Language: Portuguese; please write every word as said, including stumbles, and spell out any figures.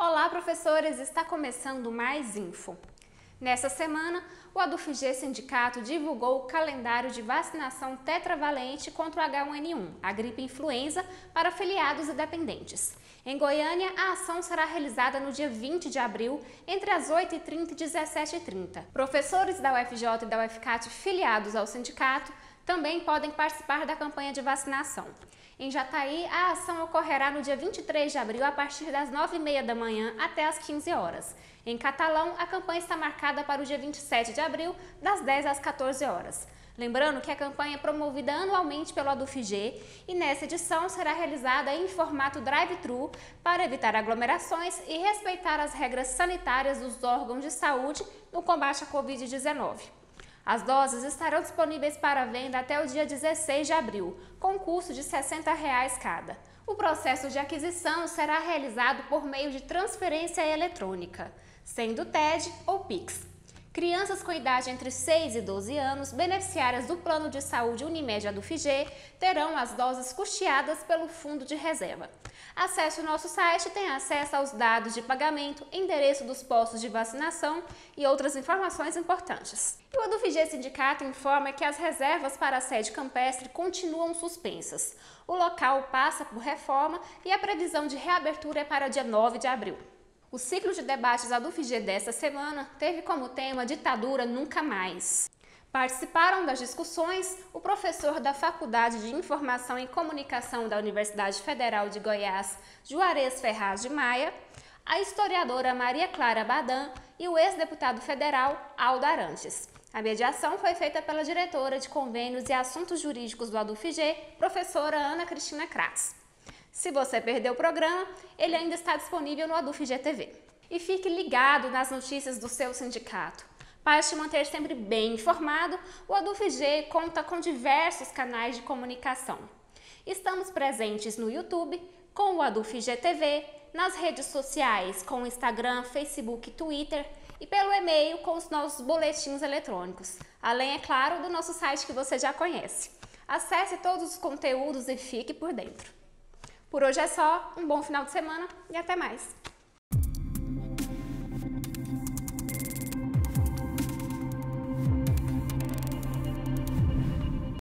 Olá, professores! Está começando mais Info. Nessa semana, o ADUFG Sindicato divulgou o calendário de vacinação tetravalente contra o H um N um, a gripe influenza, para afiliados e dependentes. Em Goiânia, a ação será realizada no dia vinte de abril, entre as oito e trinta e dezessete e trinta. Professores da U F J e da U F C A T filiados ao sindicato também podem participar da campanha de vacinação. Em Jataí, a ação ocorrerá no dia vinte e três de abril, a partir das nove e meia da manhã até as quinze horas. Em Catalão, a campanha está marcada para o dia vinte e sete de abril, das dez às quatorze horas. Lembrando que a campanha é promovida anualmente pelo ADUFG e nessa edição será realizada em formato drive-thru para evitar aglomerações e respeitar as regras sanitárias dos órgãos de saúde no combate à covid dezenove. As doses estarão disponíveis para venda até o dia dezesseis de abril, com custo de sessenta reais cada. O processo de aquisição será realizado por meio de transferência eletrônica, sendo T E D ou Pix. Crianças com idade entre seis e doze anos, beneficiárias do Plano de Saúde Unimed ADUFG, terão as doses custeadas pelo Fundo de Reserva. Acesse o nosso site e tenha acesso aos dados de pagamento, endereço dos postos de vacinação e outras informações importantes. E o ADUFG Sindicato informa que as reservas para a sede campestre continuam suspensas. O local passa por reforma e a previsão de reabertura é para dia nove de abril. O ciclo de debates ADUFG desta semana teve como tema Ditadura Nunca Mais. Participaram das discussões o professor da Faculdade de Informação e Comunicação da Universidade Federal de Goiás, Juarez Ferraz de Maia, a historiadora Maria Clara Badan e o ex-deputado federal Aldo Arantes. A mediação foi feita pela diretora de Convênios e Assuntos Jurídicos do ADUFG, professora Ana Cristina Kratz. Se você perdeu o programa, ele ainda está disponível no ADUFG T V. E fique ligado nas notícias do seu sindicato. Para te manter sempre bem informado, o ADUFG conta com diversos canais de comunicação. Estamos presentes no YouTube, com o ADUFG T V, nas redes sociais, com o Instagram, Facebook e Twitter, e pelo e-mail com os nossos boletins eletrônicos, além, é claro, do nosso site que você já conhece. Acesse todos os conteúdos e fique por dentro. Por hoje é só, um bom final de semana e até mais!